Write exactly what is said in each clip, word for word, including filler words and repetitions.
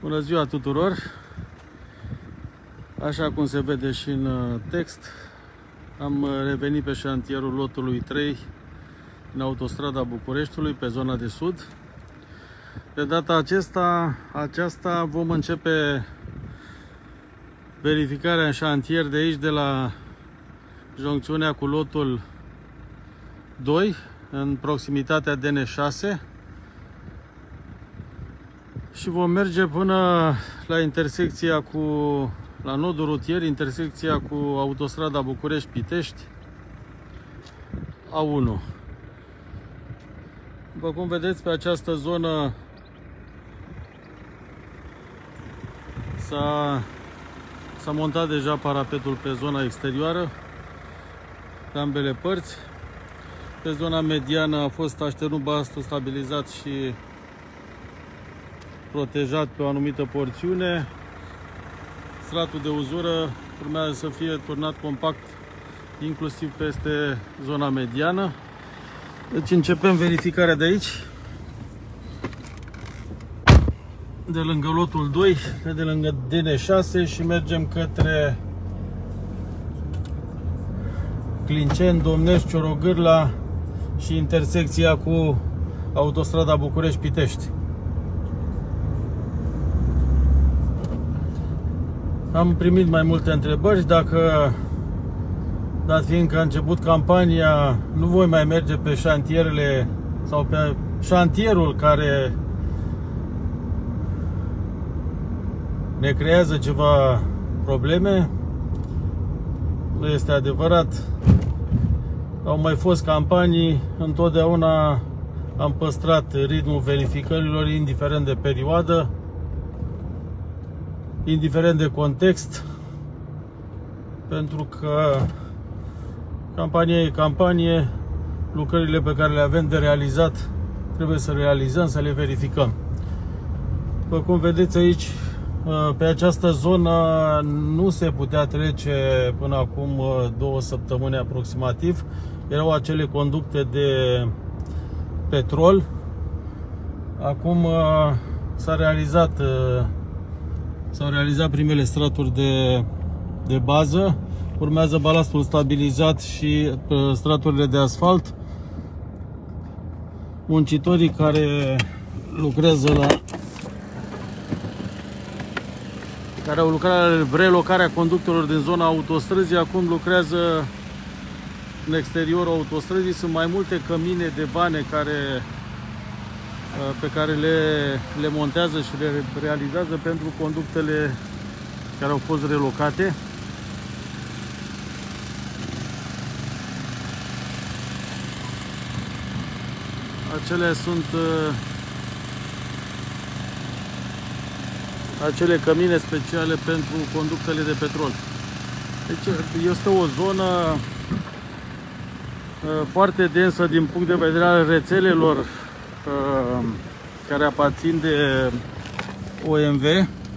Bună ziua tuturor! Așa cum se vede și în text, am revenit pe șantierul lotului trei în autostrada Bucureștiului, pe zona de sud. De data aceasta, aceasta vom începe verificarea în șantier de aici, de la joncțiunea cu lotul doi, în proximitatea D N șase. Și vom merge până la intersecția cu, la nodul rutier, intersecția cu autostrada București-Pitești, A unu. După cum vedeți, pe această zonă s-a s-a montat deja parapetul pe zona exterioară, pe ambele părți. Pe zona mediană a fost așternut bastul stabilizat și protejat pe o anumită porțiune. Stratul de uzură urmează să fie turnat compact inclusiv peste zona mediană. Deci începem verificarea de aici, de lângă lotul doi, de lângă D N șase, și mergem către Clinceni, Domnești, Ciorogârla și intersecția cu autostrada București-Pitești. Am primit mai multe întrebări dacă, dat fiind că a început campania, nu voi mai merge pe șantierele sau pe șantierul care ne creează ceva probleme. Nu este adevărat. Au mai fost campanii, întotdeauna am păstrat ritmul verificărilor, indiferent de perioadă, indiferent de context, pentru că campania e campanie, lucrările pe care le avem de realizat trebuie să realizăm, să le verificăm. După cum vedeți aici, pe această zonă nu se putea trece până acum două săptămâni aproximativ. Erau acele conducte de petrol. Acum s-a realizat s-au realizat primele straturi de, de bază. Urmează balastul stabilizat și straturile de asfalt. Muncitorii care lucrează la care au lucrat la relocarea conductelor din zona autostrăzii, acum lucrează în exteriorul autostrăzii. Sunt mai multe cămine de vane care, pe care le, le montează și le realizează pentru conductele care au fost relocate. Acelea sunt acele cămine speciale pentru conductele de petrol. Deci este o zonă foarte densă din punct de vedere al rețelelor care aparțin de O M V,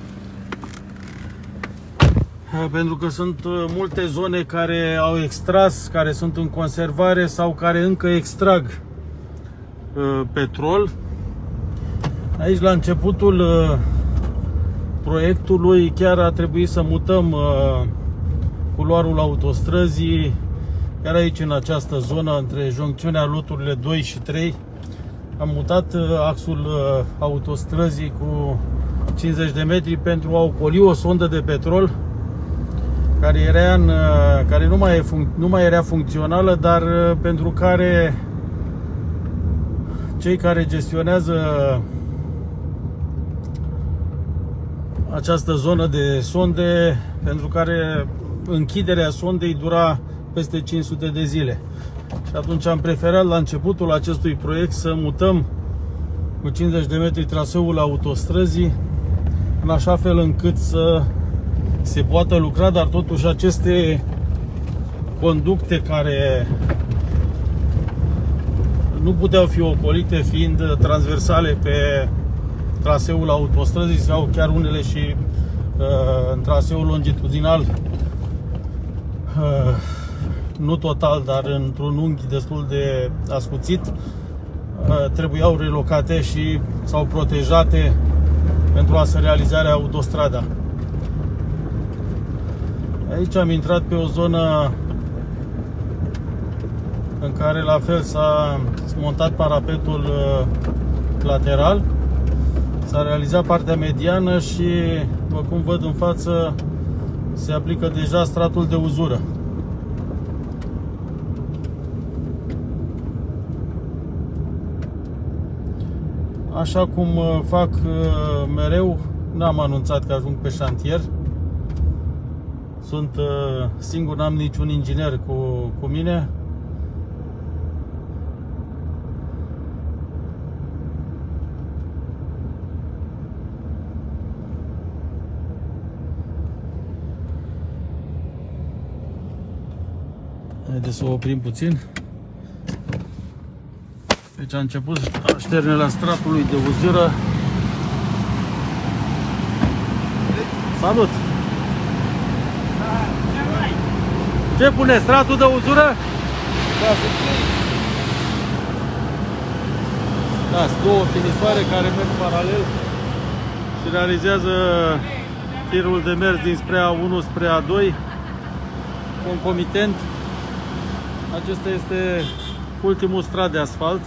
pentru că sunt multe zone care au extras, care sunt în conservare sau care încă extrag petrol. Aici, la începutul proiectului, chiar a trebuit să mutăm uh, culoarul autostrăzii, chiar aici, în această zonă, între joncțiunea loturile doi și trei. Am mutat uh, axul uh, autostrăzii cu cincizeci de metri pentru a ocoli o sondă de petrol care, era în, uh, care nu, mai e nu mai era funcțională, dar uh, pentru care cei care gestionează această zonă de sonde, pentru care închiderea sondei dura peste cinci sute de zile. Și atunci am preferat la începutul acestui proiect să mutăm cu cincizeci de metri traseul autostrăzii, în așa fel încât să se poată lucra, dar totuși aceste conducte care nu puteau fi ocolite, fiind transversale pe traseul autostrăzii sau chiar unele și uh, în traseul longitudinal, uh, nu total, dar într-un unghi destul de ascuțit, uh, trebuiau relocate și sau protejate pentru a se realizarea autostrada. Aici am intrat pe o zonă în care la fel s-a montat parapetul lateral, s-a realizat partea mediană și, după cum văd în față, se aplică deja stratul de uzură. Așa cum fac mereu, n-am anunțat că ajung pe șantier. Sunt singur, n-am niciun inginer cu, cu mine. Haideți să o oprim puțin. Deci a început șternerea stratului de uzură. Salut! Ce pune stratul de uzură? Da, sunt două finisoare care merg paralel și realizează firul de mers dinspre A unu spre A doi concomitent. Acesta este ultimul strat de asfalt.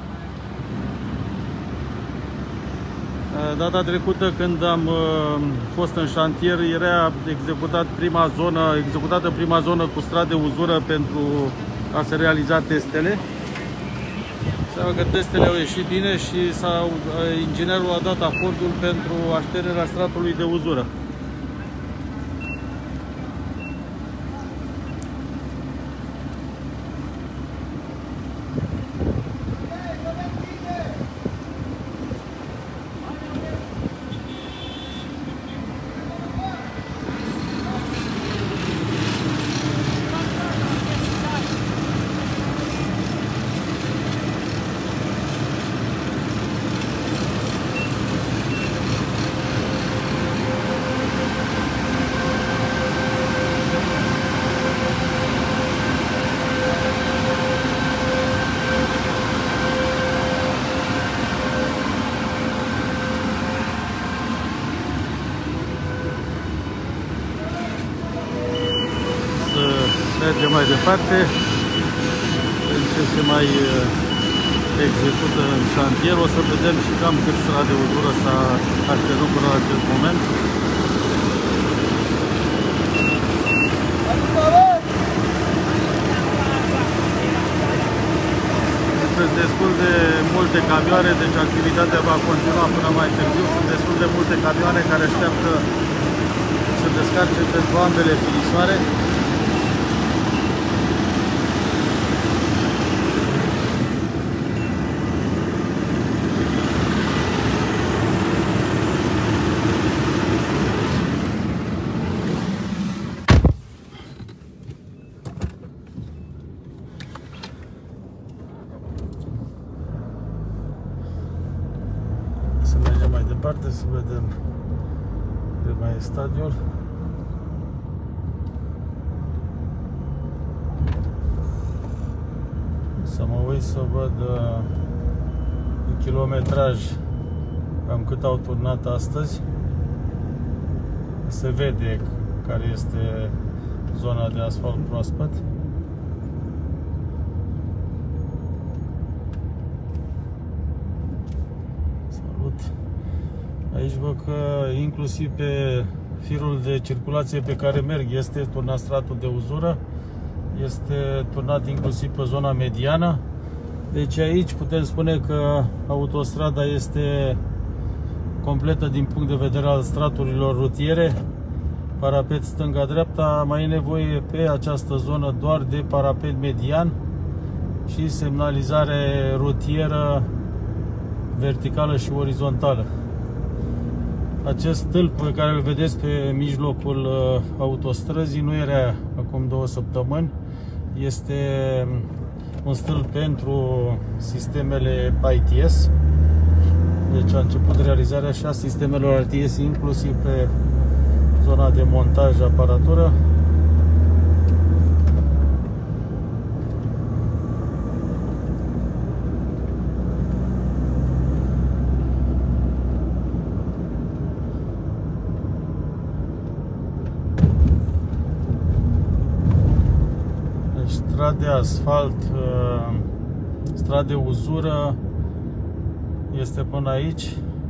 Data trecută, când am fost în șantier, era executat prima zonă, executată prima zonă cu strat de uzură pentru a se realiza testele. Înseamnă că testele au ieșit bine și inginerul a dat acordul pentru așternerea stratului de uzură. Mergem mai departe. Pentru ce se mai execută în șantier, o să vedem și cam cât strat de uzură s-a așternut până la acest moment. Sunt destul de multe camioane, deci activitatea va continua până mai târziu. Sunt destul de multe camioane care așteaptă să descarce pentru ambele finisoare. Să vedem de mai e stadiul. Să mă uit să văd uh, în kilometraj cam cât au turnat astăzi. Se vede care este zona de asfalt proaspăt. Salut! Aici văd că inclusiv pe firul de circulație pe care merg este turnat stratul de uzură. Este turnat inclusiv pe zona mediană. Deci aici putem spune că autostrada este completă din punct de vedere al straturilor rutiere. Parapet stânga-dreapta, mai e nevoie pe această zonă doar de parapet median și semnalizare rutieră verticală și orizontală. Acest stâlp pe care îl vedeți pe mijlocul autostrăzii nu era acum două săptămâni. Este un stâlp pentru sistemele I T S. Deci a început realizarea și a sistemelor R T S, inclusiv pe zona de montaj aparatură. de asfalt, strat de uzură, este până aici.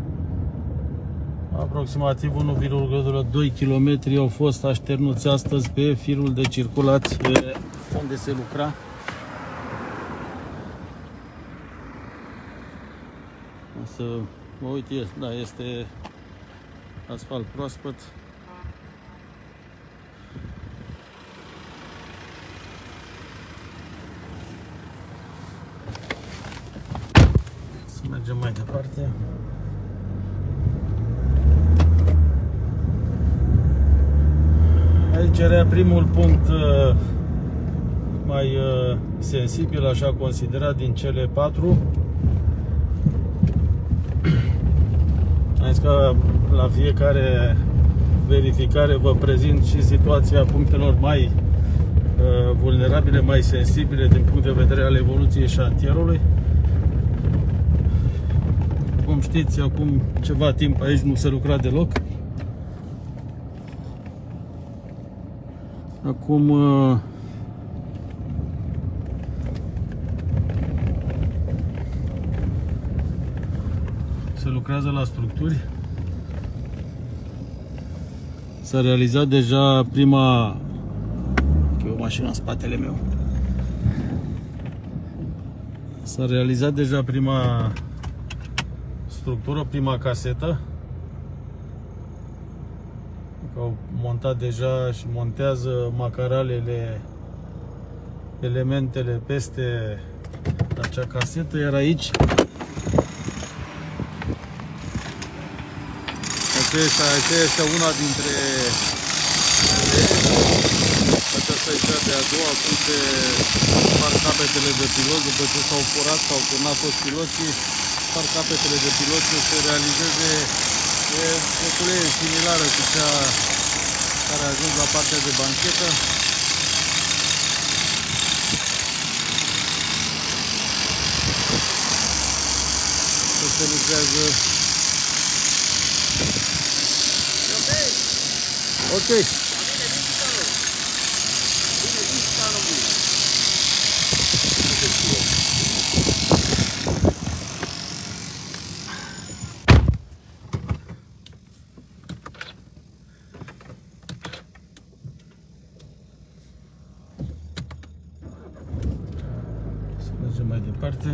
Aproximativ unu virgulă doi kilometri au fost așternuți astăzi pe firul de circulație unde se lucra. Să mă uit, da, este asfalt proaspăt. Să mergem mai departe. Aici era primul punct mai sensibil, așa considerat, din cele patru. Am zis că la fiecare verificare vă prezint și situația punctelor mai uh, vulnerabile, mai sensibile din punct de vedere al evoluției șantierului. Cum știți, acum ceva timp aici nu se lucra deloc. Acum uh, se lucrează la structuri. S-a realizat deja prima... E o mașină în spatele meu. S-a realizat deja prima structură, prima casetă. Au montat deja și montează macaralele, elementele peste acea casetă, iar aici aceasta este una dintre aceasta este cea de-a doua, cum se par capetele de pilot. După ce s-au furat, s-au turnat toți piloții, par capetele de pilot să se realizeze o culee similară cu cea care a ajuns la partea de banchetă. Să se lucrează. Ok. Să mergem mai departe.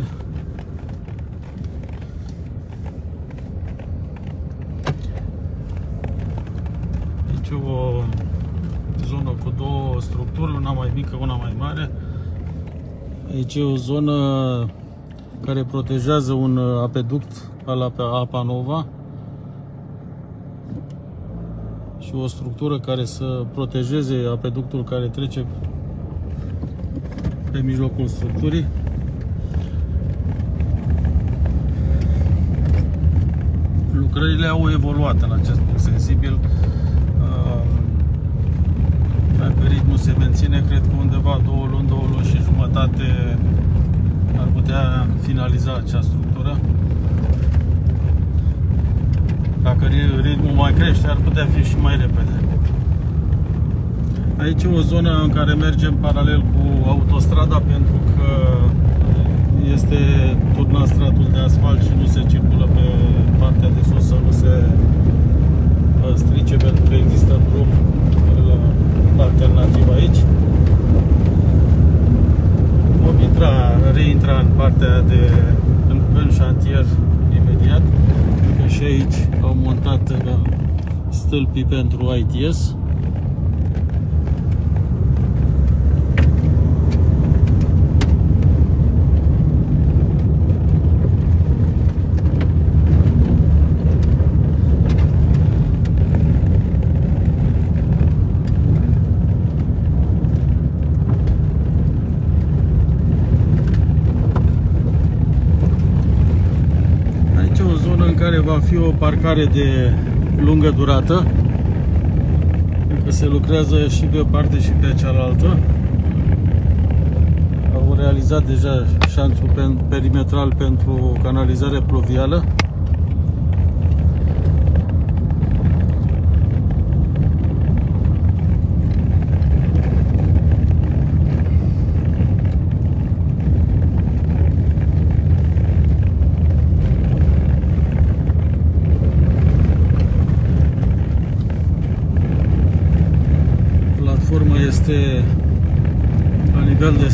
O zonă cu două structuri, una mai mică, una mai mare. Aici e o zonă care protejează un apeduct al Apa Nova și o structură care să protejeze apeductul care trece pe mijlocul structurii. Lucrările au evoluat în acest punct sensibil. Dacă ritmul se menține, cred că undeva două luni, două luni și jumătate ar putea finaliza acea structură. Dacă ritmul mai crește, ar putea fi și mai repede. Aici e o zonă în care mergem paralel cu autostrada, pentru că este turnat stratul de asfalt și nu se circulă pe partea de sus, să nu se strice, pentru că există drum alternativ aici. Vom intra, reintra în partea de în, în șantier imediat, pentru că și aici au montat stâlpii pentru I T S. Care va fi o parcare de lungă durată, pentru că se lucrează și pe o parte și pe cealaltă. Au realizat deja șanțul perimetral pentru canalizare pluvială.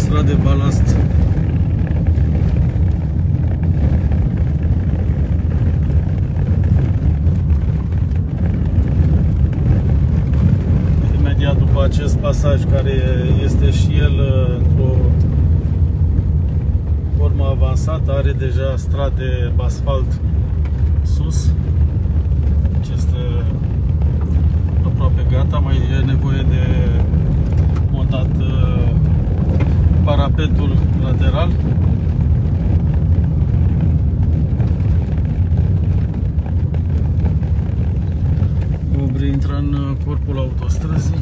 strat de balast. Imediat după acest pasaj, care este și el într-o formă avansată, are deja strat de asfalt sus. Deci este aproape gata, mai e nevoie de montat parapetul lateral. Vom intra în corpul autostrăzii.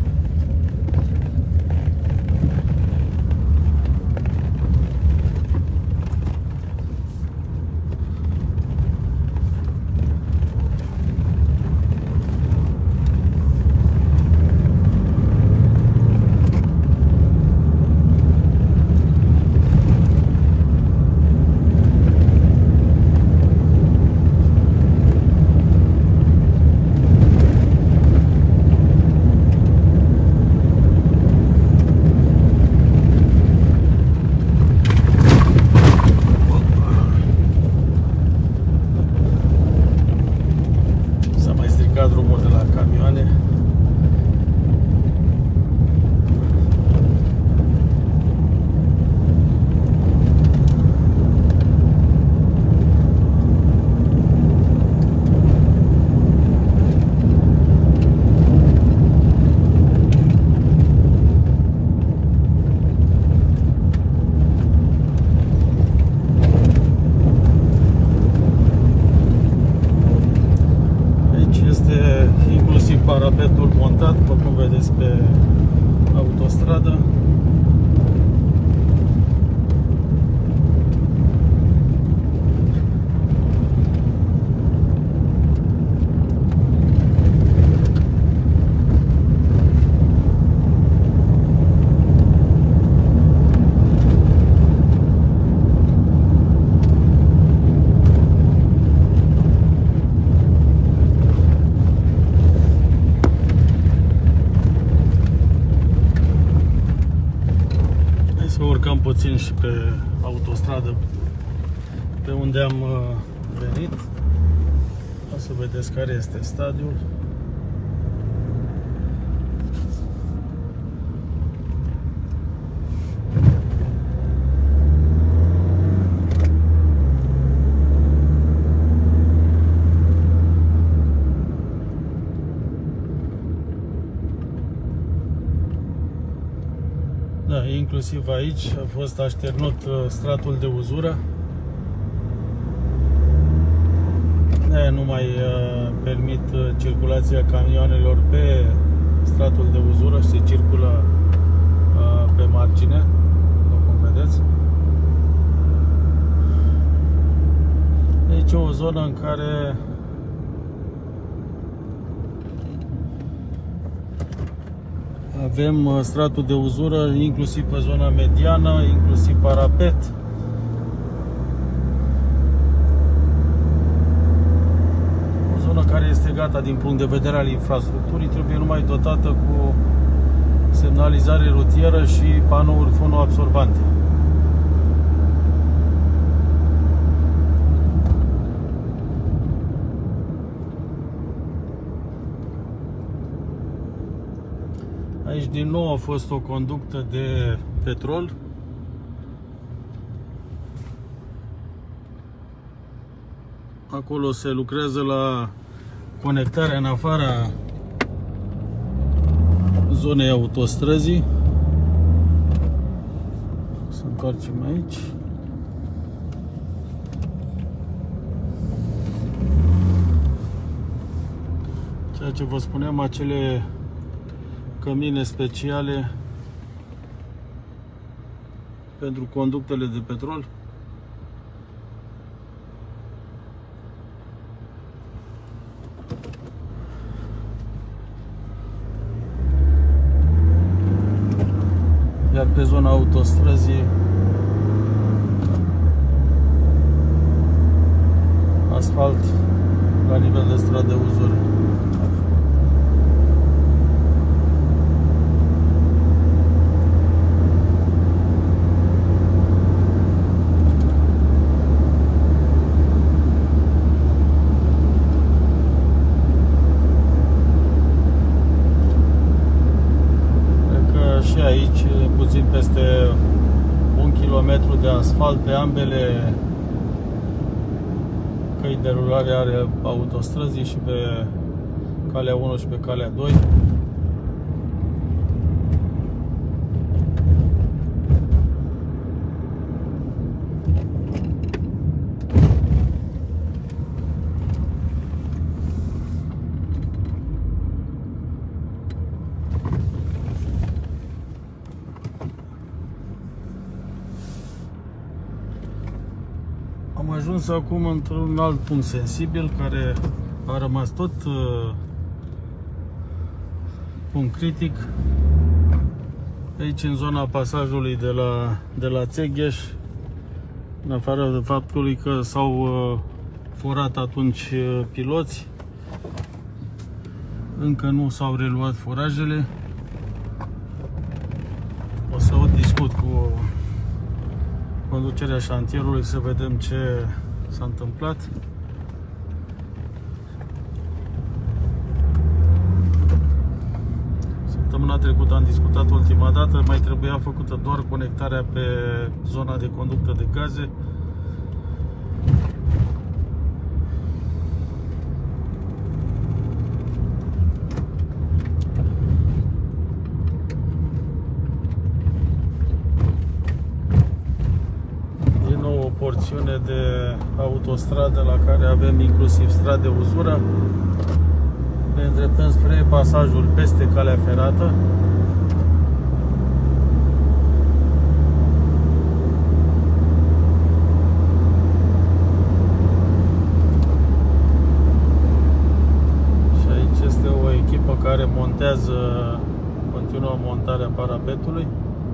Drumul de la camioane. Inclusiv parapetul montat, după cum vedeți pe autostradă. Să urcăm puțin și pe autostradă pe unde am venit, o să vedeți care este stadiul. Da, inclusiv aici a fost așternut stratul de uzură. De-aia nu mai permit circulația camioanelor pe stratul de uzură și se circulă pe margine, după cum vedeți. Aici e o zonă în care avem stratul de uzură, inclusiv pe zona mediană, inclusiv parapet. O zonă care este gata din punct de vedere al infrastructurii, trebuie numai dotată cu semnalizare rutieră și panouri fonoabsorbante. Aici din nou a fost o conductă de petrol. Acolo se lucrează la conectarea în afara zonei autostrăzii. Să întoarcem aici. Ceea ce vă spuneam, acele cămine speciale pentru conductele de petrol. Iar pe zona autostrăzii asfalt la nivel de stradă de uzură. puțin peste un kilometru de asfalt pe ambele căi de rulare are autostrăzii, și pe calea unu și pe calea doi. Am ajuns acum într-un alt punct sensibil care a rămas tot uh, punct critic. Aici, în zona pasajului de la, de la Țegheș, în afară de faptului că s-au uh, furat atunci uh, piloți, încă nu s-au reluat forajele. O să o discut cu conducerea șantierului să vedem ce s-a întâmplat. Săptămâna trecută am discutat ultima dată, mai trebuia făcută doar conectarea pe zona de conductă de gaze. Porțiune de autostradă la care avem inclusiv stradă de uzură. Ne îndreptăm spre pasajul peste calea ferată. Și aici este o echipă care montează, continuă montarea parapetului.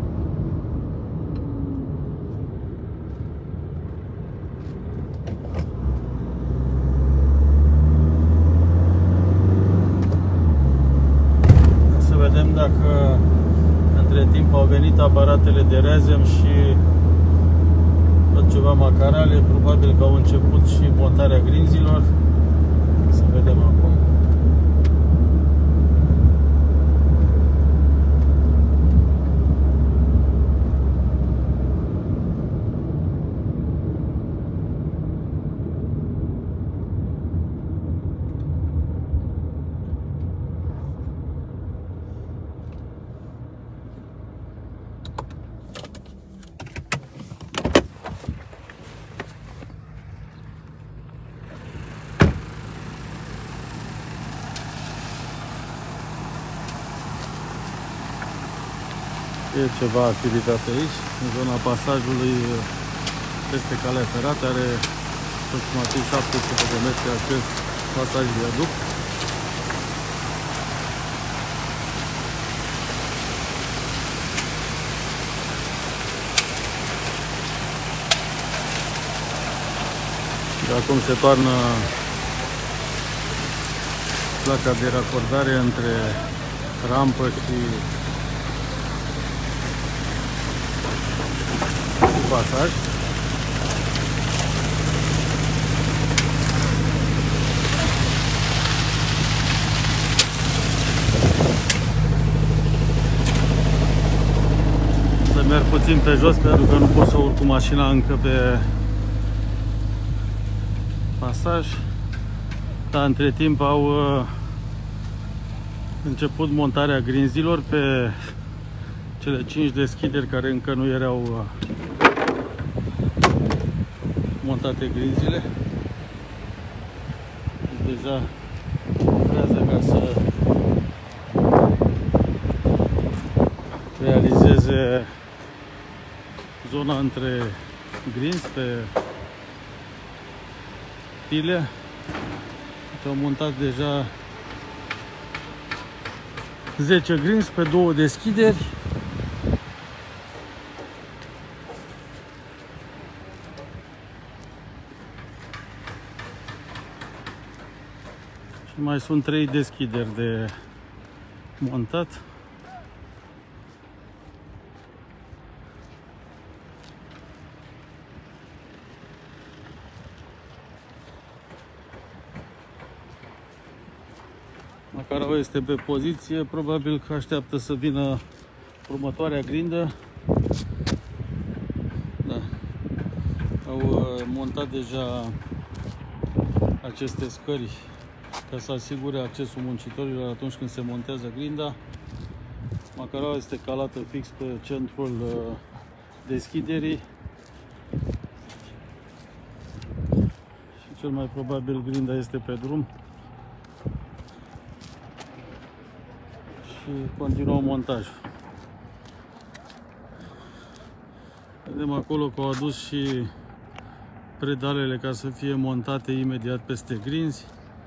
Dacă între timp au venit aparatele de rezem și tot ceva macarale, probabil că au început și montarea grinzilor. Să vedem acum. E ceva activitate aici, în zona pasajului peste calea ferată, are aproximativ șapte sute de metri acest pasaj viaduct. De acum se toarnă placa de racordare între rampă și pasaj. Să merg puțin pe jos pentru că nu pot să urc cu mașina încă pe pasaj. Dar între timp au uh, început montarea grinzilor pe cele cinci deschideri care încă nu erau uh, montate grinzile. Deja lucrează ca să realizeze zona între grinzi pe pile. Au montat deja zece grinzi pe două deschideri. Și mai sunt trei deschideri de montat. Macarul este pe poziție, probabil că așteaptă să vină următoarea grindă. montat deja aceste scări ca să asigure accesul muncitorilor atunci când se montează grinda. Macaraua este calată fix pe centrul deschiderii și cel mai probabil grinda este pe drum. Și continuăm montajul. Vedem acolo că au adus și predalele ca să fie montate imediat peste grinzi.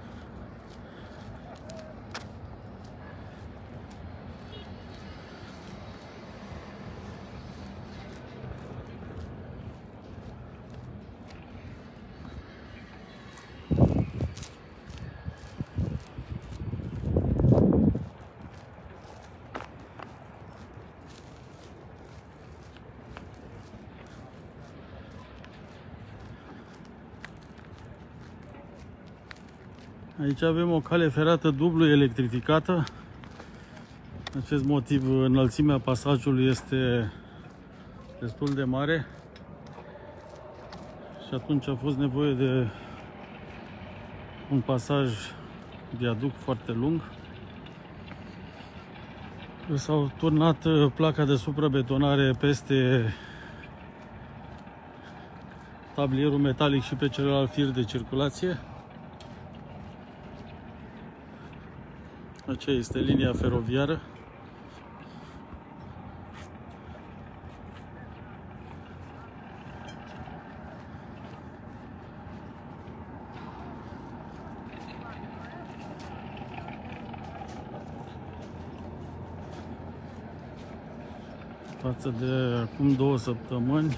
Aici avem o cale ferată dublu electrificată. Acest motiv, înălțimea pasajului este destul de mare și atunci a fost nevoie de un pasaj viaduc foarte lung. S-au turnat placa de suprabetonare peste tablierul metalic și pe celălalt fir de circulație. Aceea este linia feroviară. Față de acum două săptămâni,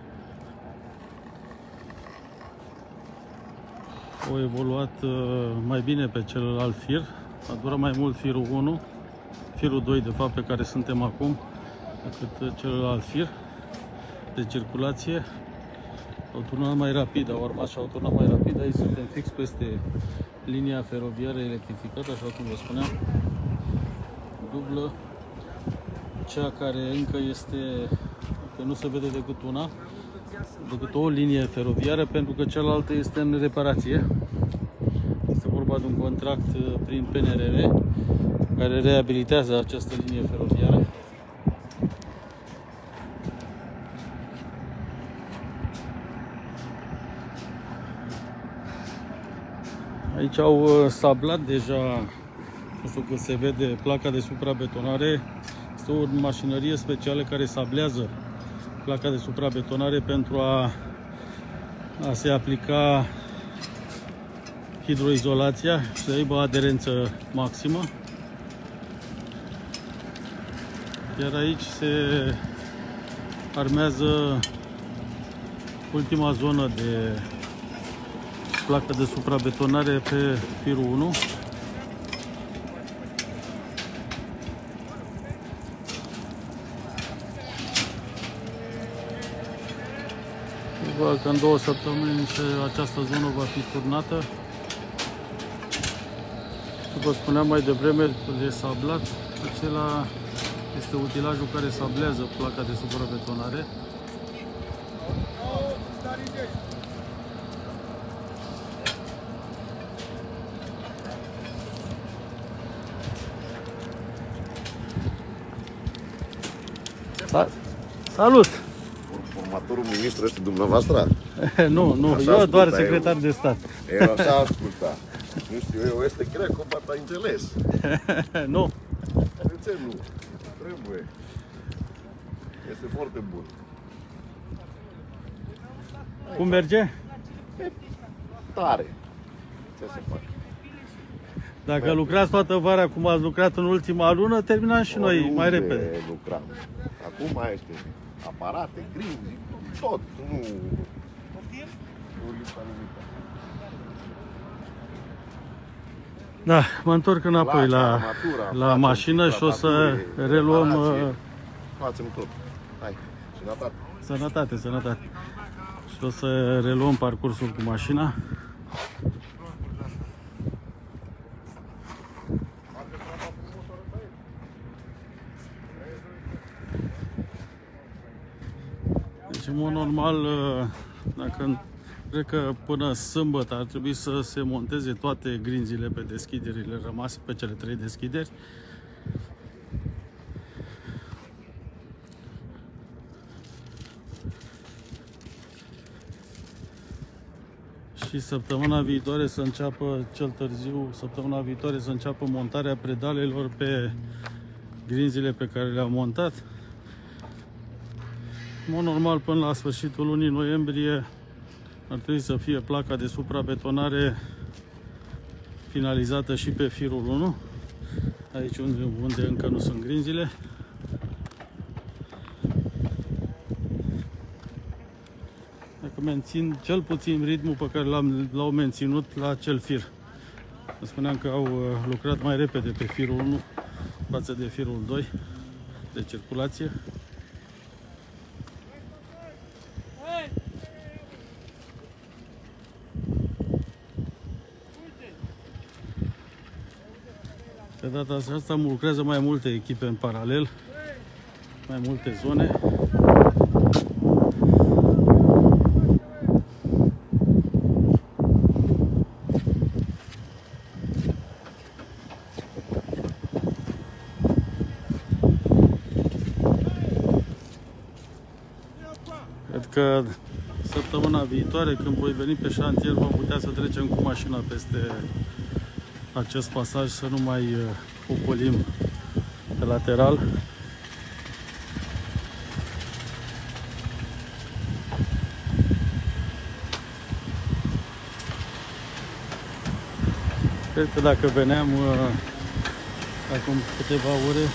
au evoluat mai bine pe celălalt fir. A durat mai mult firul unu, firul doi de fapt pe care suntem acum, decât celălalt fir de circulație. Au turnat mai rapid, au urmat și au turnat mai rapid. Aici suntem fix peste linia feroviară electrificată, așa cum vă spuneam, dublă, cea care încă este, că nu se vede decât una, decât o linie feroviară, pentru că cealaltă este în reparație. Este vorba de un contract prin P N R R care reabilitează această linie feroviară. Aici au sablat deja, nu știu că se vede, placa de suprabetonare. Este o mașinărie specială care sablează placa de suprabetonare pentru a, a se aplica hidroizolația și să aibă aderență maximă. Iar aici se armează ultima zonă de placă de suprabetonare pe firul unu. Probabil că în două săptămâni această zonă va fi turnată. Vă spuneam mai devreme, de sablat, acela este utilajul care sablează placa de suprabetonare. Salut! Următorul ministru este dumneavoastră? Nu, nu, așa eu doar secretar eu, de stat. Eu așa asculta. Nu știu, eu este grec, cum ați înțeles? Nu. De ce nu? Trebuie. Este foarte bun. Cum merge? E tare. Ce se face? Dacă merge. Lucrați toată vara cum ați lucrat în ultima lună, terminăm și noi Oriunde mai repede. Lucram. Acum mai este aparate, grinzi, tot. Nu. Nu lipsa nimic. Da, mă întorc înapoi la, armatura, la facem, mașină și o să reluăm... Facem tot. Hai, sănătate. Sănătate, sănătate. Și o să reluăm parcursul cu mașina. Deci, în mod normal, dacă Cred că până sâmbătă ar trebui să se monteze toate grinzile pe deschiderile rămase, pe cele trei deschideri. Și săptămâna viitoare să înceapă, cel târziu, săptămâna viitoare să înceapă montarea predalelor pe grinzile pe care le-au montat. În mod normal, până la sfârșitul lunii noiembrie ar trebui să fie placa de suprabetonare finalizată și pe firul unu, aici unde, unde încă nu sunt grinzile. Dacă mențin cel puțin ritmul pe care l-au menținut la acel fir. Vă spuneam că au lucrat mai repede pe firul unu față de firul doi de circulație. Pe data asta lucrează mai multe echipe în paralel, mai multe zone. Cred că săptămâna viitoare, când voi veni pe șantier, vom putea să trecem cu mașina peste acest pasaj, să nu mai ocolim pe lateral. Cred că dacă veneam acum câteva ore,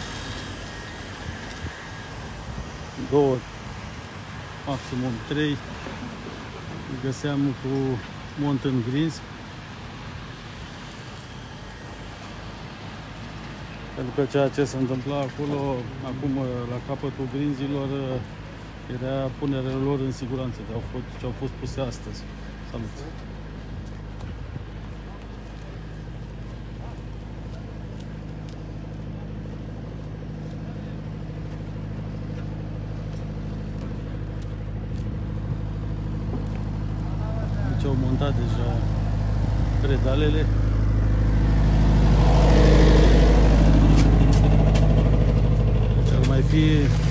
două, maximum trei, găseam cu mont în grinzi. Pentru că ceea ce se întâmpla acolo, acum la capătul grinzilor, era punerea lor în siguranță, ce au fost, ce au fost puse astăzi. Salut! Deci au montat deja pedalele. Mai fi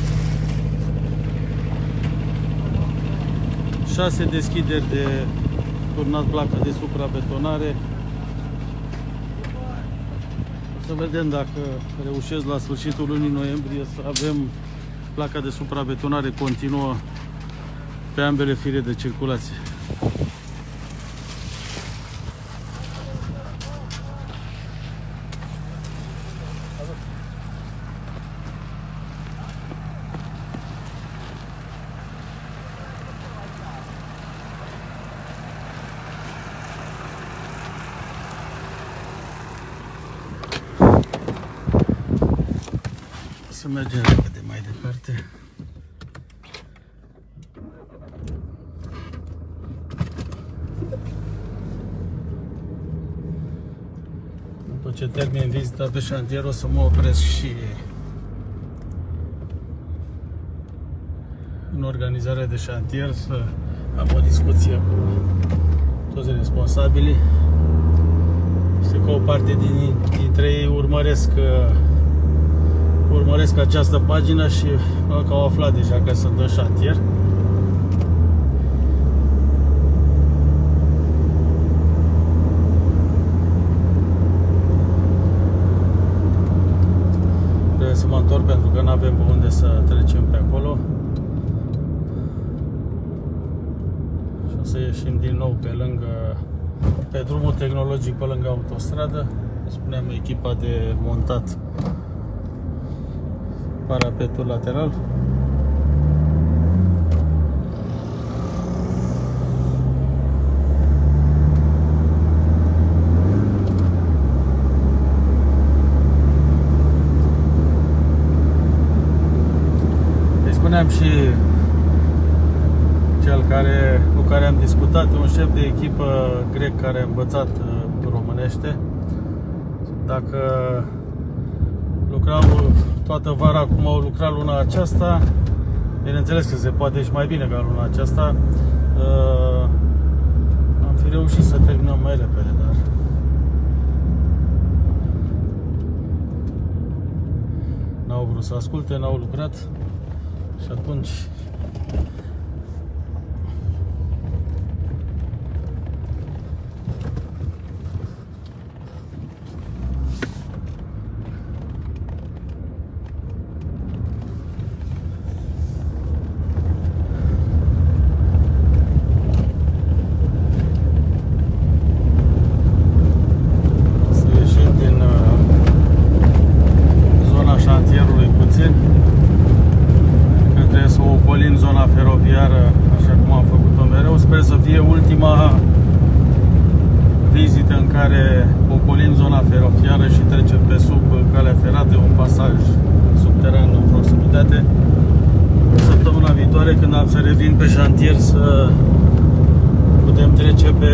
șase deschideri de turnat placa de suprabetonare. Să vedem dacă reușesc la sfârșitul lunii noiembrie să avem placa de suprabetonare continuă pe ambele fire de circulație. Să mergem repede mai departe. După ce termin vizita pe șantier, o să mă opresc și în organizarea de șantier, să am o discuție cu toți responsabilii. Știu că o parte din, dintre ei urmăresc urmăresc această pagină și că au aflat deja că sunt în șantier. Trebuie să mă întorc pentru că nu avem pe unde să trecem pe acolo. Și o să ieșim din nou pe lângă, pe drumul tehnologic, pe lângă autostradă. Spuneam, echipa de montat parapetul lateral. Îi spuneam și cel care, cu care am discutat, un șef de echipă grec care a învățat românește, dacă lucrau toată vara cum au lucrat luna aceasta, bineînțeles că se poate și mai bine ca luna aceasta, fi reușit să terminăm mai repede, dar n-au vrut să asculte, n-au lucrat și atunci zona feroviară, așa cum am făcut-o mereu. Sper să fie ultima vizită în care ocolim zona feroviară și trecem pe sub calea ferată, un pasaj subteran în proximitate. Săptămâna viitoare, când am să revin pe șantier, să putem trece pe,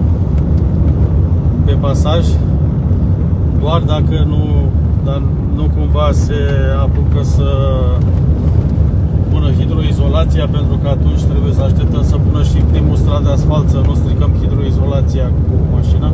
pe pasaj, doar dacă nu, dar nu cumva se apucă să pună hidroizolația, pentru că atunci trebuie să așteptăm să pună și primul strat de asfalt, să nu stricăm hidroizolația cu mașina.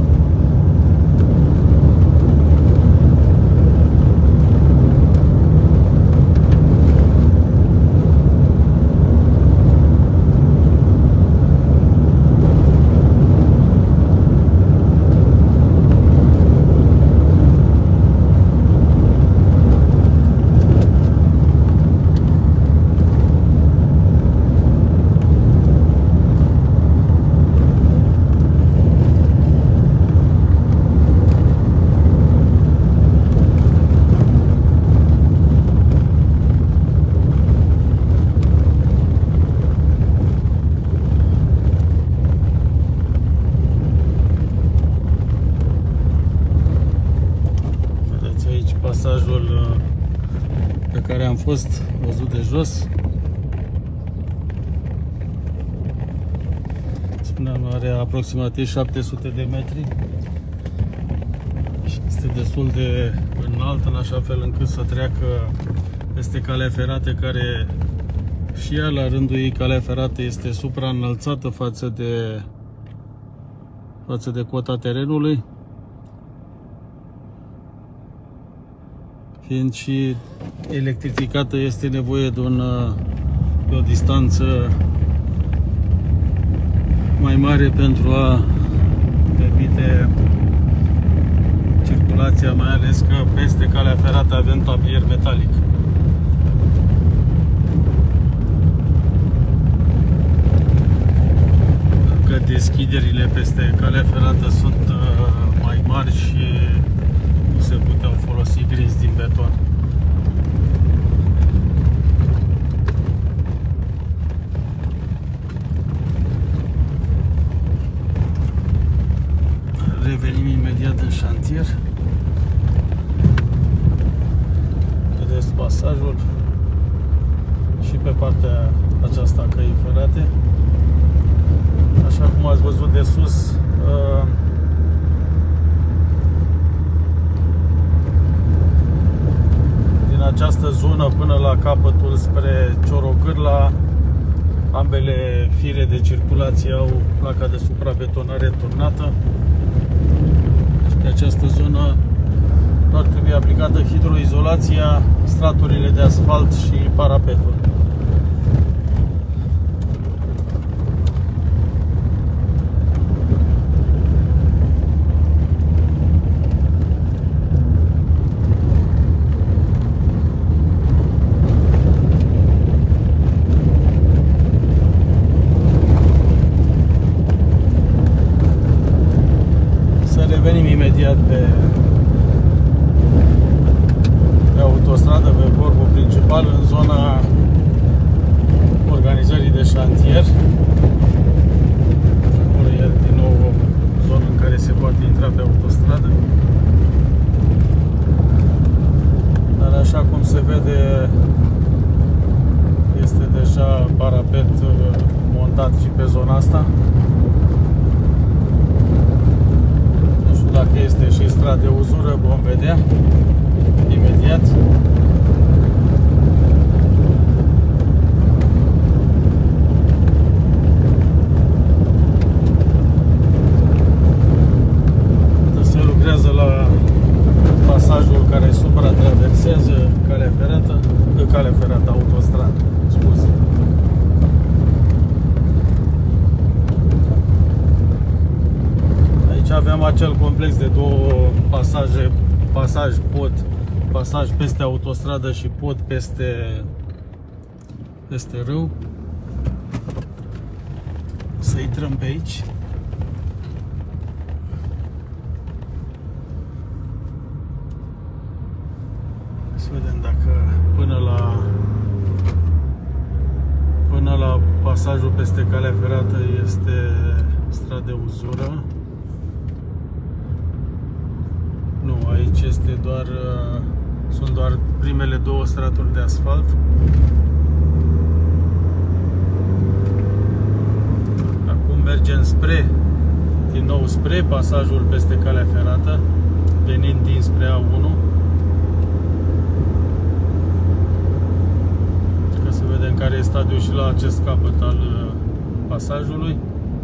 Pasajul pe care am fost văzut de jos. Spuneam, are aproximativ șapte sute de metri și este destul de înalt, în așa fel încât să treacă peste calea ferată, care și ea la rândul ei, calea ferată, este supraînălțată față de față de cota terenului. Fiind și electrificată, este nevoie de, un, de o distanță mai mare pentru a permite circulația, mai ales că peste calea ferată avem tablier metalic. Că deschiderile peste calea ferată sunt mai mari și nu se puteau folosi grinzi din beton. Revenim imediat în șantier. Vedeți pasajul și pe partea aceasta a căii ferate. Așa cum ați văzut de sus, din această zonă până la capătul spre Ciorogârla, ambele fire de circulație au placa de suprabetonare turnată. Și pe această zonă doar trebuie aplicată hidroizolația, straturile de asfalt și parapetul. Revenim imediat pe, pe autostradă, pe corpul principal, în zona organizării de șantier. Acolo e din nou o zonă în care se poate intra pe autostradă. Dar așa cum se vede, este deja parapet montat și pe zona asta. Dacă este și strat de uzură, vom vedea imediat. aveam acel complex de două pasaje, pasaj pod, pasaj peste autostradă și pod peste, peste râu. Să intrăm pe aici. Să vedem dacă până la până la pasajul peste calea ferată este stradă de uzură. Nu, aici este doar sunt doar primele două straturi de asfalt. Acum mergem spre din nou spre pasajul peste calea ferată, venind dinspre A unu. Ca să vedem care e stadiul și la acest capăt al pasajului.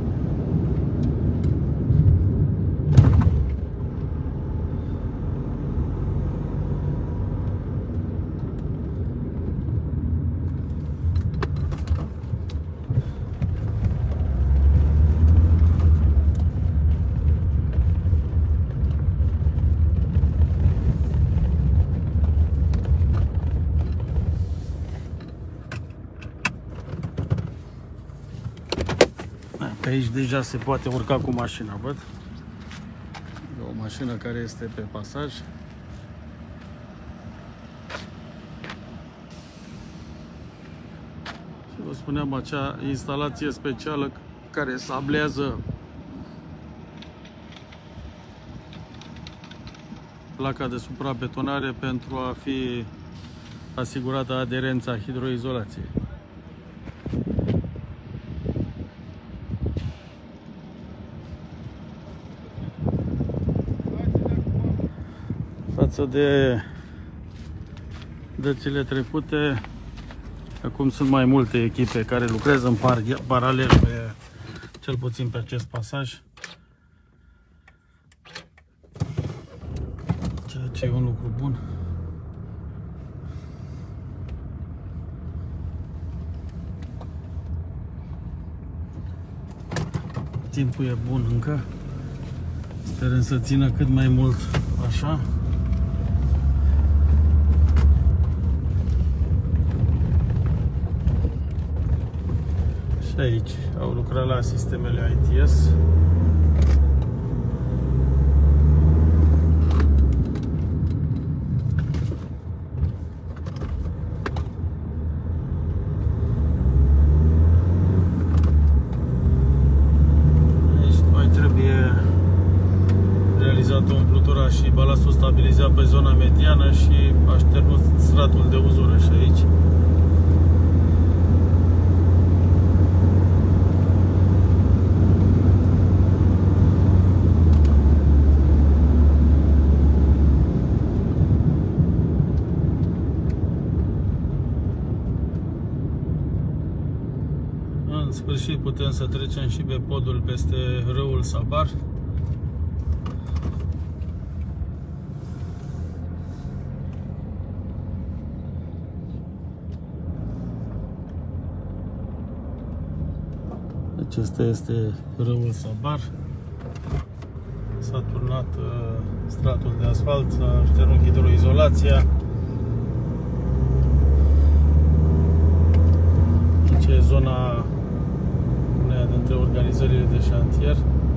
Pe aici deja se poate urca cu mașina, văd. E o mașină care este pe pasaj. Și vă spuneam, acea instalație specială care sablează placa de suprabetonare pentru a fi asigurată aderența hidroizolației. Față de dățile trecute, acum sunt mai multe echipe care lucrează în paralel pe, cel puțin pe acest pasaj, ceea ce e un lucru bun. Timpul e bun încă, sperăm să țină cât mai mult așa. Aici au lucrat la sistemele I T S. Aici mai trebuie realizată umplutura și balastul stabilizat pe zona mediană și așternut stratul de uzură și aici. În sfârșit putem să trecem și pe podul peste râul Sabar. Acesta este râul Sabar. S-a turnat uh, stratul de asfalt, s-a șternut hidroizolația. Aici e zona uneia dintre organizările de șantier.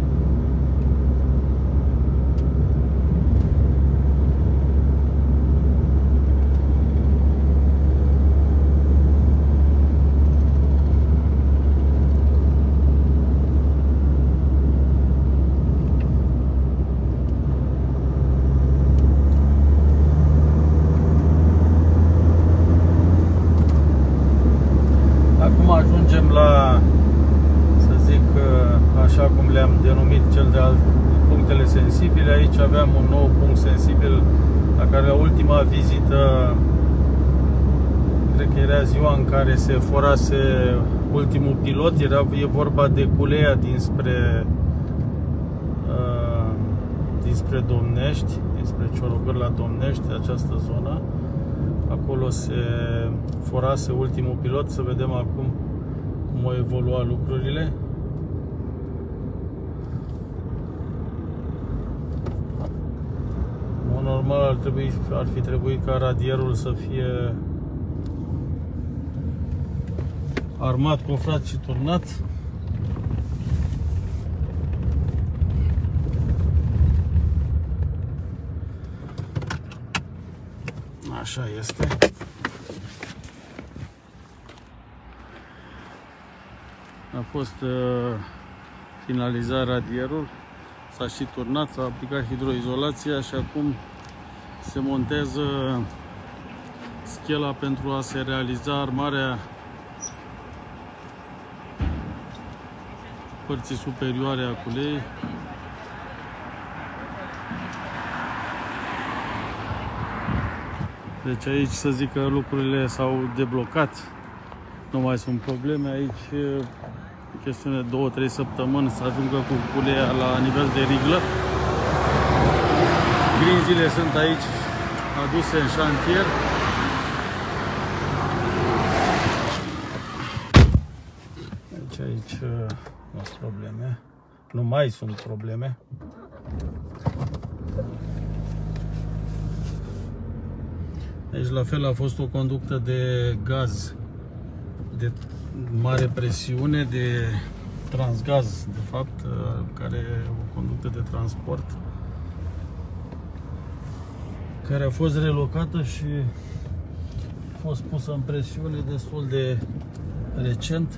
Acum ajungem la, să zic, așa cum le-am denumit, cel de al punctele sensibile. Aici aveam un nou punct sensibil la care la ultima vizită, cred că era ziua în care se forase ultimul pilot, era, e vorba de Culea dinspre uh, dinspre Domnești, dinspre Ciorogăr la Domnești, această zonă. Acolo se forase ultimul pilot, să vedem acum cum au evoluat lucrurile. normal ar, trebui, ar fi trebuit ca radierul să fie armat, cofrat și turnat. Așa este. A fost uh, finalizat radierul, s-a și turnat, s-a aplicat hidroizolația și acum se montează schela pentru a se realiza armarea părții superioare a culeii. Deci aici să zic că lucrurile s-au deblocat, nu mai sunt probleme. Aici e chestiune de două trei săptămâni să ajungă cu culeia la nivel de riglă. Grinzile sunt aici aduse în șantier. Deci aici nu sunt probleme, nu mai sunt probleme. Deci la fel a fost o conductă de gaz de mare presiune, de transgaz, de fapt, care e o conductă de transport, care a fost relocată și a fost pusă în presiune destul de recent.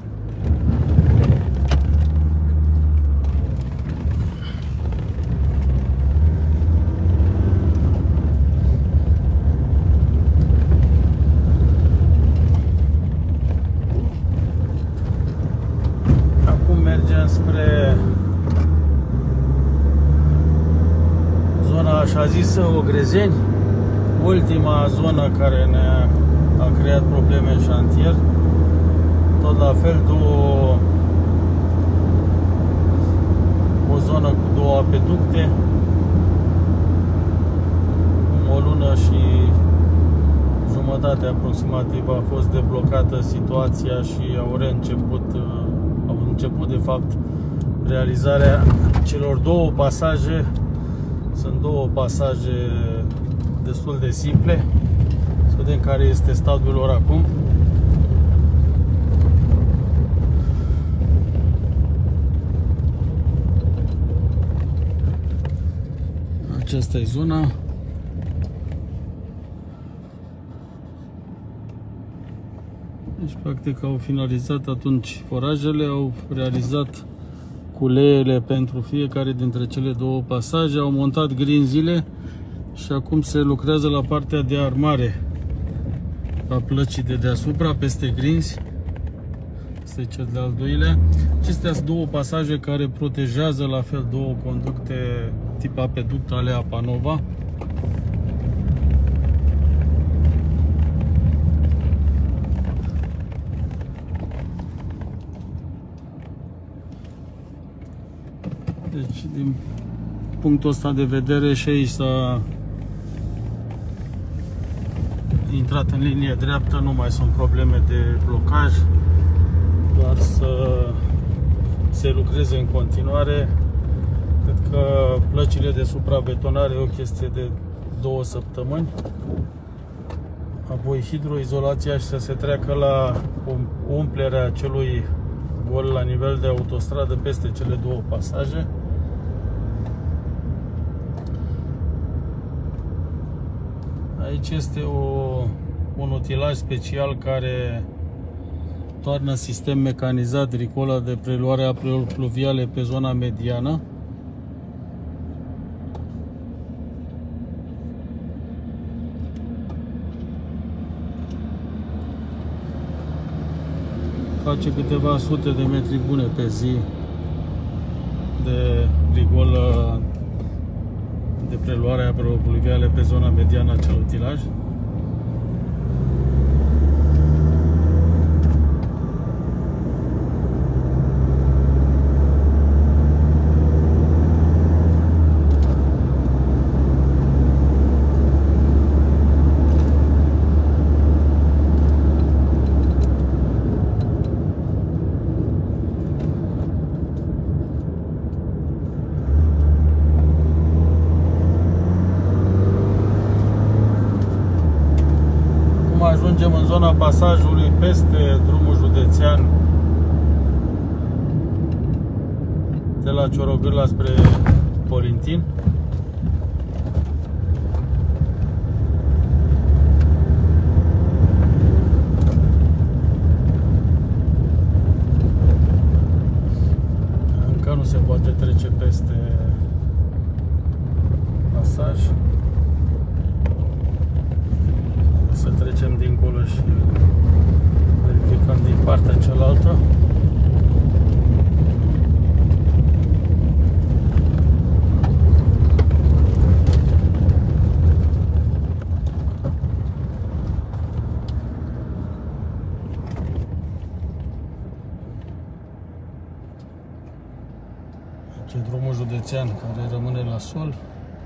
Spre zona așa zisă Ogrezeni, ultima zonă care ne-a creat probleme în șantier. Tot la fel, două, o zonă cu două apeducte, o lună și jumătate aproximativ a fost deblocată situația și au reînceput au început de fapt realizarea celor două pasaje. Sunt două pasaje destul de simple. Să vedem care este stadiul lor acum. Aceasta e zona. Deci, practic, au finalizat atunci forajele, au realizat culeele pentru fiecare dintre cele două pasaje, au montat grinzile și acum se lucrează la partea de armare a plăcii de deasupra, peste grinzi. Este cel de-al doilea. Acestea sunt două pasaje care protejează la fel două conducte tip apeduct ale Apanova. Deci, din punctul ăsta de vedere, și aici s-a intrat în linie dreaptă, nu mai sunt probleme de blocaj, doar să se lucreze în continuare. Cred că plăcile de suprabetonare e o chestie de două săptămâni, apoi hidroizolația și să se treacă la umplerea acelui gol la nivel de autostradă peste cele două pasaje. Aici este o, un utilaj special care toarnă sistem mecanizat Ricola de preluare a apelor pluviale pe zona mediană. Face câteva sute de metri bune pe zi de rigolă de preluare a apelor pluviale pe zona mediană a acel utilaj. Mergem în zona pasajului peste drumul județean de la Ciorogârla spre Polintin. Încă nu se poate trece peste pasaj. Să trecem dincolo și verificăm din partea cealaltă. Aici e drumul județean care rămâne la sol.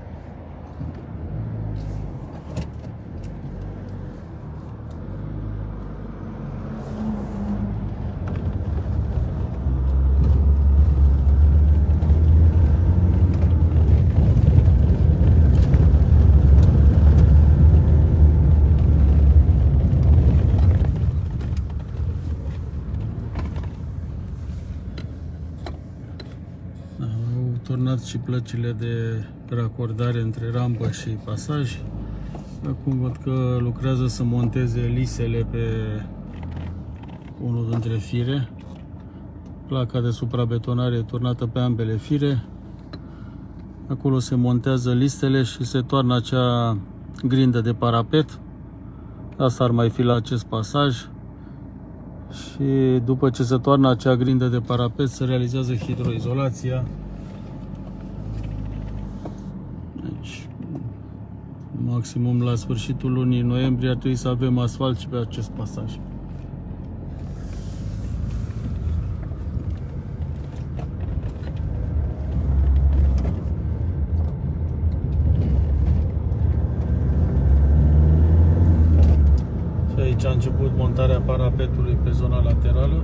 Turnat și plăcile de racordare între rampă și pasaj. Acum văd că lucrează să monteze lisele pe unul dintre fire. Placa de suprabetonare e turnată pe ambele fire. Acolo se montează listele și se toarnă acea grindă de parapet. Asta ar mai fi la acest pasaj. Și după ce se toarnă acea grindă de parapet, se realizează hidroizolația. Deci, maximum la sfârșitul lunii noiembrie ar trebui să avem asfalt și pe acest pasaj. Și aici a început montarea parapetului pe zona laterală.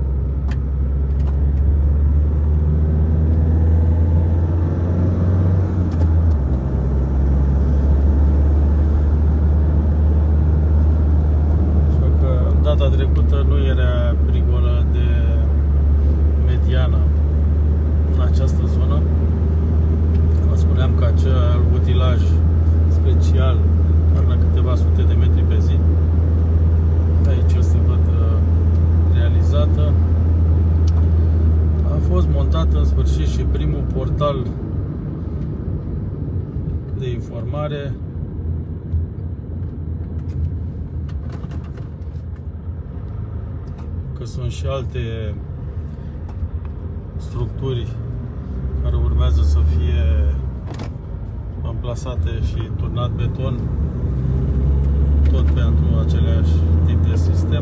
Data trecută nu era prigolă de mediană în această zonă. Vă spuneam că acel utilaj special toarnă câteva sute de metri pe zi. Aici se văd realizată. A fost montat în sfârșit și primul portal de informare. Că sunt și alte structuri care urmează să fie amplasate și turnat beton, tot pentru același tip de sistem.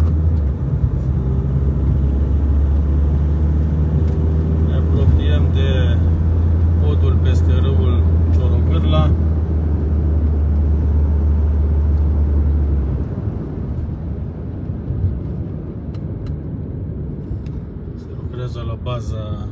Ne apropiem de podul peste râul Ciorogârla. La baza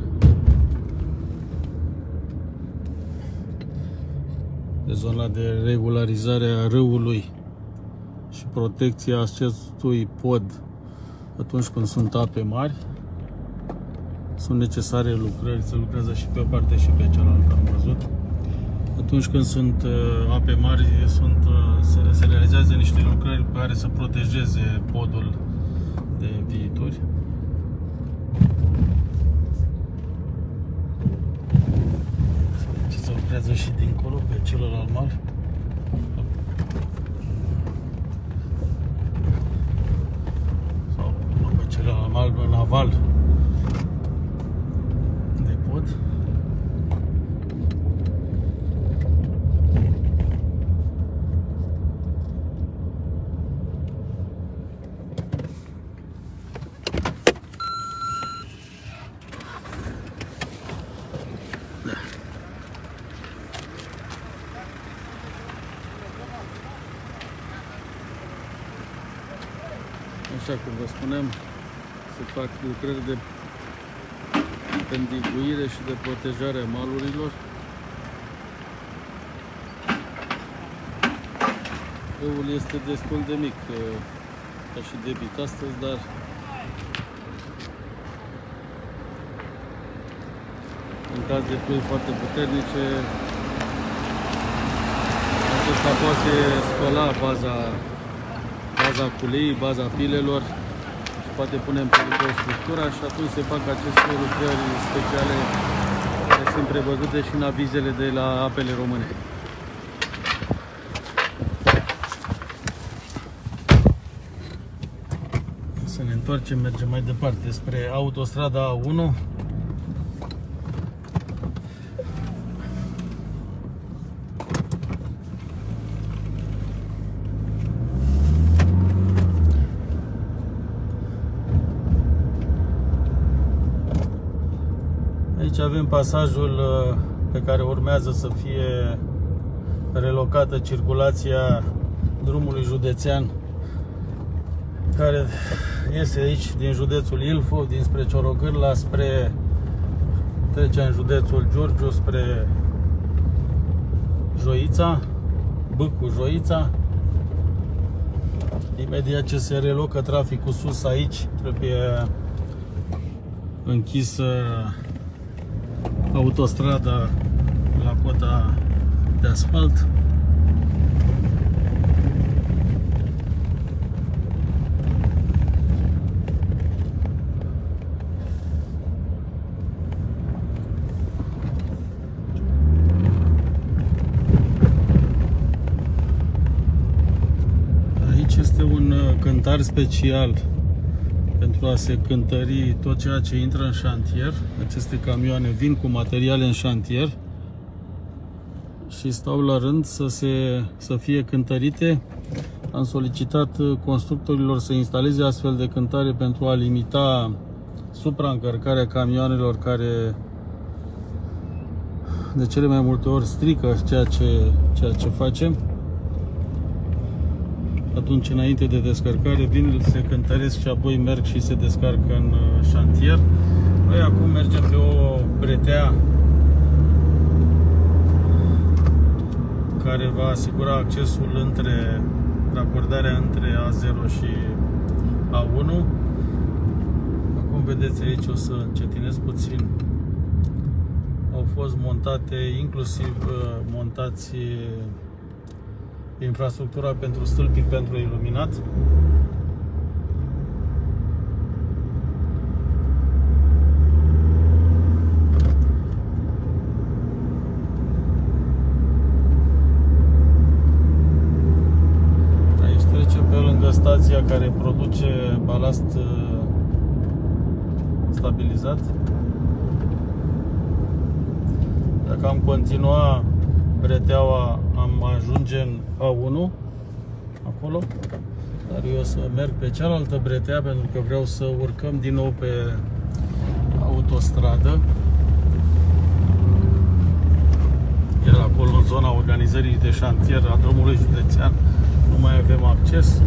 de zona de regularizare a râului și protecția acestui pod atunci când sunt ape mari. Sunt necesare lucrări, se lucrează și pe o parte și pe cealaltă, am văzut. Atunci când sunt ape mari, sunt, se, se realizează niște lucrări care să protejeze podul de viituri. Se lucrează și dincolo, pe celălalt mal. Sau pe celălalt mal naval de pod. Așa cum vă spuneam, se fac lucrări de pendiguire și de protejare a malurilor. Râul este destul de mic, ca și debit astăzi, dar în caz de ploi foarte puternice, acesta poate spăla baza, baza culeii, baza pilelor și poate pune în pericol structura și atunci se fac aceste lucrări speciale care sunt prevăzute și în avizele de la Apele Române. Să ne întoarcem, mergem mai departe spre autostrada A unu. Aici avem pasajul pe care urmează să fie relocată circulația drumului județean care iese aici din județul Ilfov, dinspre Ciorogârla, spre trece în județul Giurgiu, spre Joița, Bâcu, Joița. Imediat ce se relocă traficul sus aici, trebuie închisă autostrada la cota de asfalt. Aici este un cântar special pentru a se cântări tot ceea ce intră în șantier. Aceste camioane vin cu materiale în șantier și stau la rând să, se, să fie cântărite. Am solicitat constructorilor să instaleze astfel de cântare pentru a limita supraîncărcarea camioanelor care de cele mai multe ori strică ceea ce, ceea ce facem. Atunci, înainte de descărcare, vin, se cântăresc și apoi merg și se descarcă în șantier. Noi acum mergem pe o bretea care va asigura accesul între, racordarea între A zero și A unu. Acum vedeți aici, o să încetinesc puțin. Au fost montate, inclusiv montați infrastructura pentru stâlpii pentru iluminat. Aici trecem pe lângă stația care produce balast stabilizat. Dacă am continua breteaua, am ajunge în A unu, acolo, dar eu o să merg pe cealaltă bretea pentru că vreau să urcăm din nou pe autostradă. Iar acolo, în zona organizării de șantier a drumului județean, nu mai avem acces.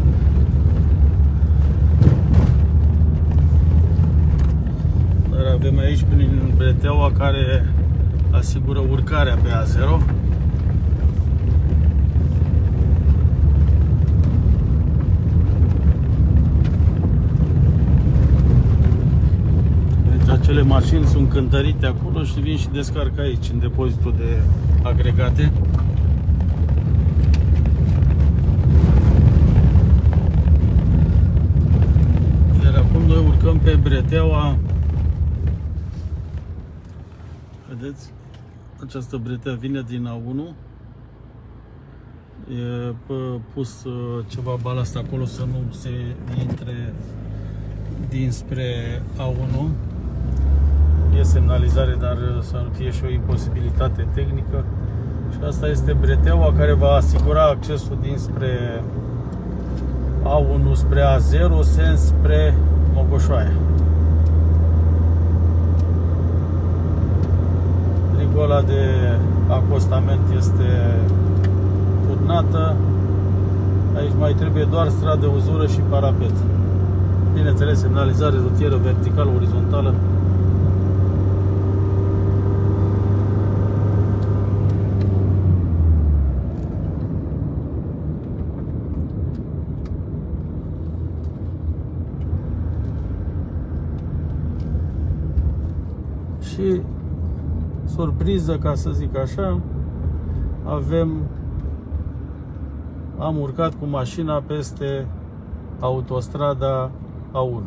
Dar avem aici prin breteaua care asigură urcarea pe A zero. Acele mașini sunt cântărite acolo și vin și descarcă aici, în depozitul de agregate. Iar acum noi urcăm pe breteaua. Vedeți? Această bretea vine din A unu. E pus ceva balast acolo să nu se intre dinspre A unu. E semnalizare, dar să nu fie și o imposibilitate tehnică. Și asta este breteaua care va asigura accesul dinspre A unu spre A zero, sens spre Mogoșoaia. Rigola de acostament este turnată. Aici mai trebuie doar stradă uzură și parapet. Bineînțeles, semnalizare rutieră verticală, orizontală. Și surpriză, ca să zic așa, avem am urcat cu mașina peste autostrada A unu.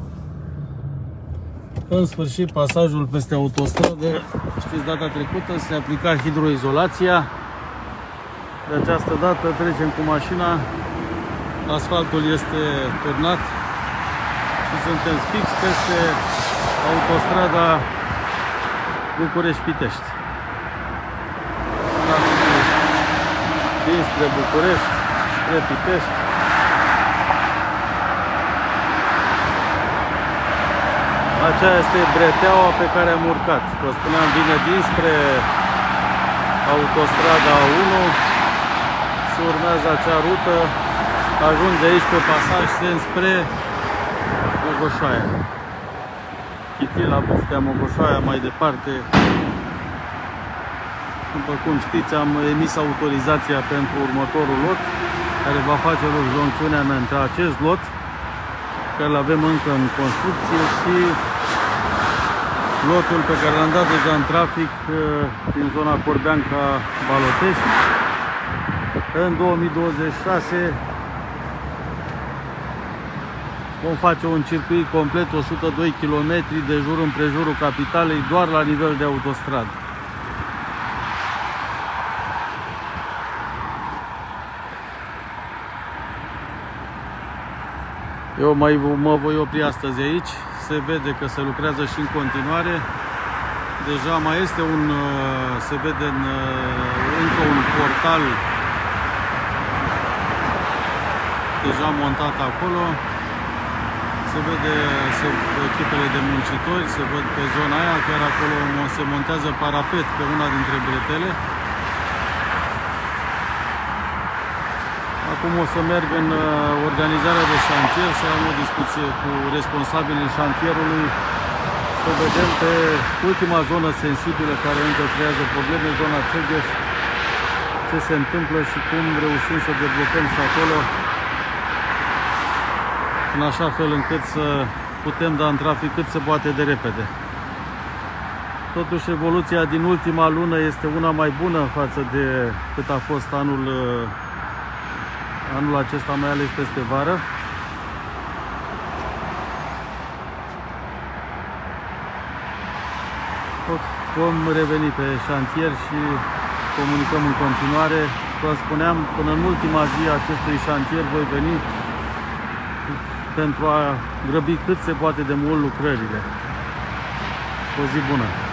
În sfârșit, pasajul peste autostradă, știți, data trecută se aplica hidroizolația. De această dată trecem cu mașina, asfaltul este turnat și suntem fix peste autostrada București-Pitești. Dinspre București, spre Pitești. Aceea este breteaua pe care am urcat. Vă spuneam, vine dinspre autostrada A unu și urmează acea rută. Ajunge aici pe pasaj sens spre Mogoșoaia. Chitila, Buftea, Mogoșoaia, mai departe. După cum știți, am emis autorizația pentru următorul lot, care va face loc joncțiunea între acest lot, care îl avem încă în construcție, și lotul pe care l-am dat deja în trafic din zona Corbeanca-Balotești. În două mii douăzeci și șase vom face un circuit complet, o sută doi kilometri de jur împrejurul capitalei, doar la nivel de autostradă. Eu mai mă voi opri astăzi aici. Se vede că se lucrează și în continuare. Deja mai este un, se vede în, încă un portal deja montat acolo. Se vede se, echipele de muncitori, se văd pe zona aia, chiar acolo se montează parapet pe una dintre bretele. Acum o să merg în organizarea de șantier, să am o discuție cu responsabilii șantierului, să vedem pe ultima zonă sensibilă care încă creează probleme, zona Țegeș, ce se întâmplă și cum reușim să deblocăm și acolo, în așa fel încât să putem da în trafic cât se poate de repede. Totuși, evoluția din ultima lună este una mai bună față de cât a fost anul Anul acesta, mai ales peste vară. Vom reveni pe șantier și comunicăm în continuare. Vă spuneam, până în ultima zi a acestui șantier voi veni pentru a grăbi cât se poate de mult lucrările. O zi bună!